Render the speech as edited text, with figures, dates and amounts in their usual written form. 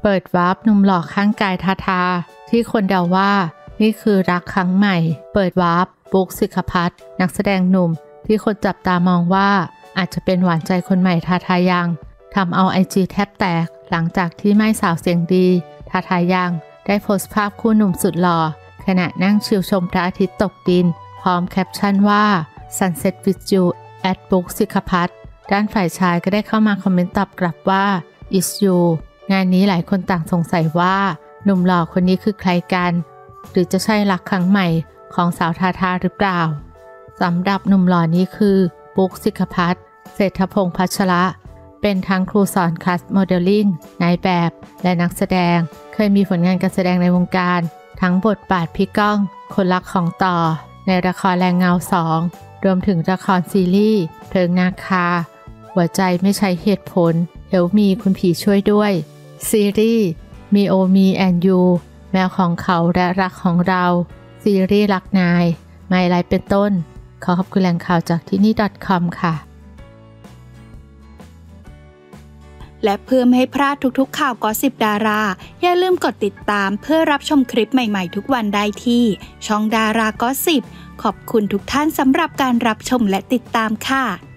เปิดวาร์ปหนุ่มหล่อข้างกายทาทาที่คนเดาว่านี่คือรักครั้งใหม่เปิดวาร์ปบุ๊กศิขภัทรนักแสดงหนุ่มที่คนจับตามองว่าอาจจะเป็นหวานใจคนใหม่ทาทายังทำเอาIGแทบแตกหลังจากที่ไม่สาวเสียงดีทาทายังได้โพสต์ภาพคู่หนุ่มสุดหล่อขณะนั่งชิลชมพระอาทิตย์ตกดินพร้อมแคปชั่นว่า Sunset with you at บุ๊กศิขภัทรด้านฝ่ายชายก็ได้เข้ามาคอมเมนต์ตอบกลับว่า is you งานนี้หลายคนต่างสงสัยว่าหนุ่มหล่อคนนี้คือใครกันหรือจะใช่รักครั้งใหม่ของสาวทาทาหรือเปล่าสำหรับหนุ่มหล่อนี้คือบุ๊กศิขภัทรเศรษฐพงษ์พัชระเป็นทั้งครูสอนคลาสโมเดลลิ่งนายแบบและนักแสดงเคยมีผลงานการแสดงในวงการทั้งบทบาทพี่ก้องคนรักของต่อในละครแรงเงา2รวมถึงละครซีรีส์เพลิงนาคาหัวใจไม่ใช่เหตุผลเฮลมีคุณผีช่วยด้วยซีรีส์มีโอมีแอนยูแมวของเขาและรักของเราซีรีส์รักนายไม่ไรเป็นต้นขอขอบคุณแหล่งข่าวจากที่นี่ .com ค่ะและเพื่อไม่ให้พลาดทุกๆข่าวกอสซิปดาราอย่าลืมกดติดตามเพื่อรับชมคลิปใหม่ๆทุกวันได้ที่ช่องดารากอสซิปขอบคุณทุกท่านสำหรับการรับชมและติดตามค่ะ